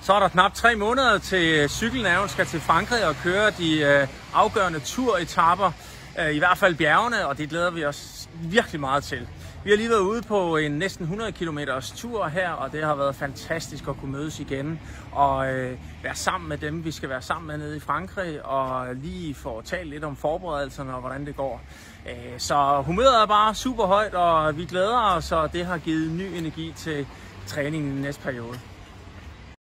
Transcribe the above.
Så er der knap 3 måneder til cykelnerven skal til Frankrig og køre de afgørende turetapper, i hvert fald bjergene, og det glæder vi os virkelig meget til. Vi har lige været ude på en næsten 100 km tur her, og det har været fantastisk at kunne mødes igen og være sammen med dem, vi skal være sammen med nede i Frankrig, og lige få talt lidt om forberedelserne og hvordan det går. Så humøret er bare super højt, og vi glæder os, og det har givet ny energi til træningen i næste periode.